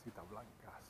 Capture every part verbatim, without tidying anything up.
casitas blancas.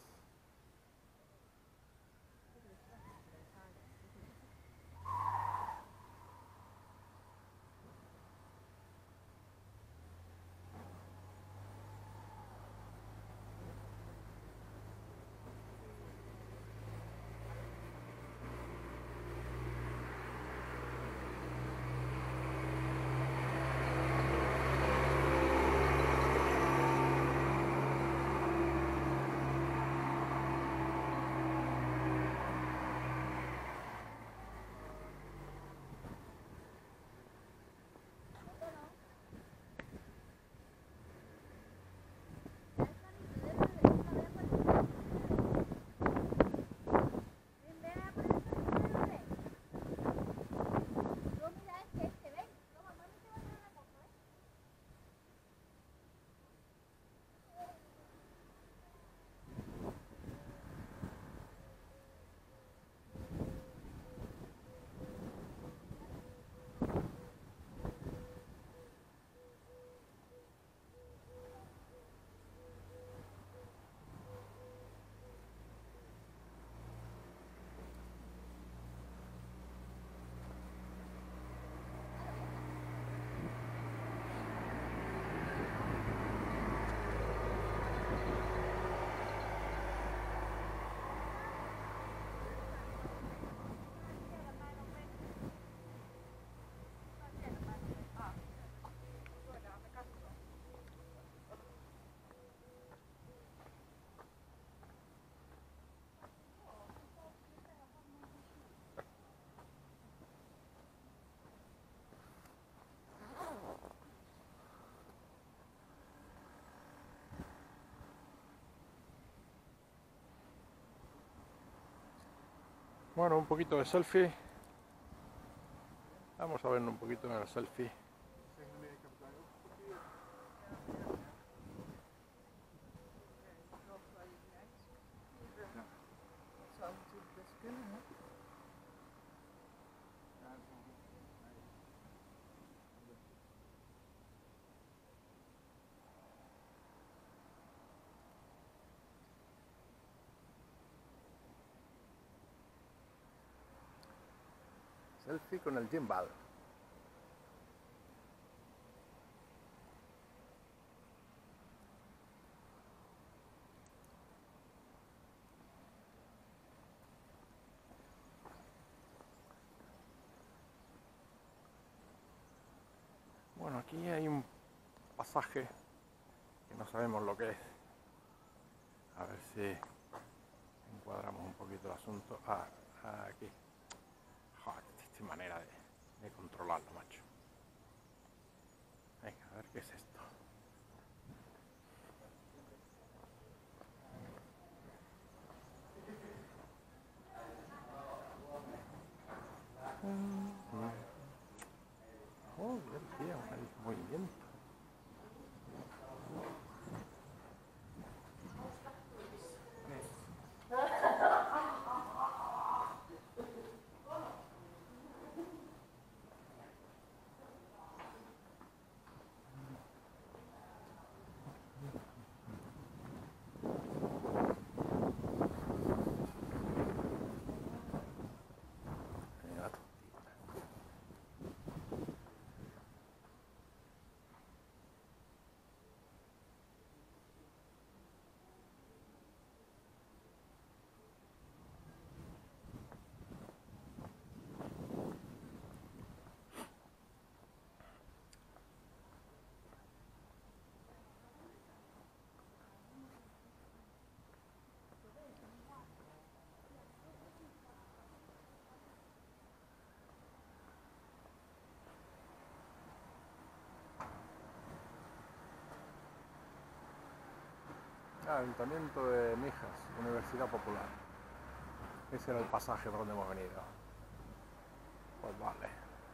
Bueno, un poquito de selfie. Vamos a ver un poquito en el selfie. Selfie con el gimbal. Bueno, aquí hay un pasaje que no sabemos lo que es. A ver si encuadramos un poquito el asunto. Ah, aquí. Joder, esta manera de, de controlarlo, macho. Venga, a ver qué es esto. Joder, tío, el movimiento. Ayuntamiento de Mijas, Universidad Popular. Ese era el pasaje por donde hemos venido. Pues vale.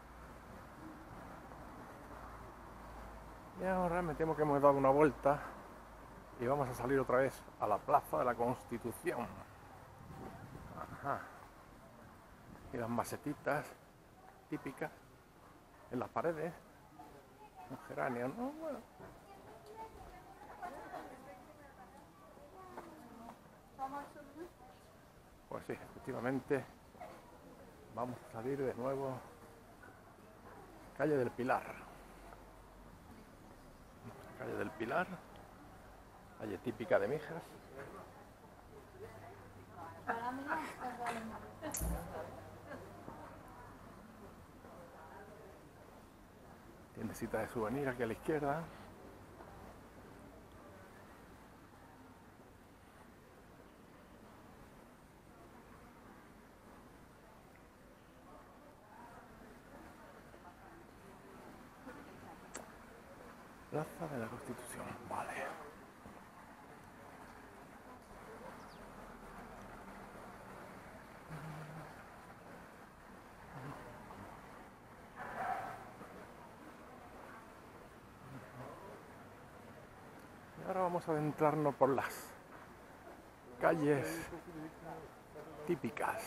Y ahora me temo que hemos dado una vuelta y vamos a salir otra vez a la Plaza de la Constitución. Ajá. Y las macetitas típicas en las paredes. Un geranio, ¿no? Bueno. Pues sí, efectivamente, vamos a salir de nuevo. Calle del Pilar. Calle del Pilar, calle típica de Mijas. Tiendecita de souvenir aquí a la izquierda. Plaza de la Constitución, vale. Y ahora vamos a adentrarnos por las calles típicas.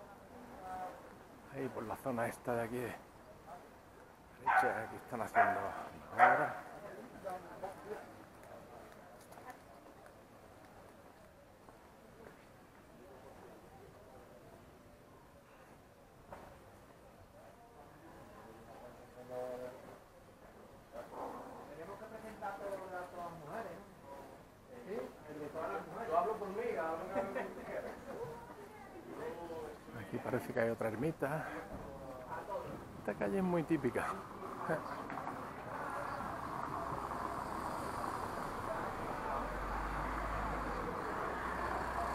Ahí por la zona esta de aquí de derecha, que están haciendo ahora. Aquí parece que hay otra ermita. Esta calle es muy típica.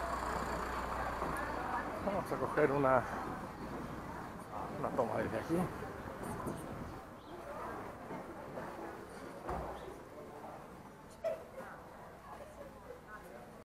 Vamos a coger una, una toma desde aquí.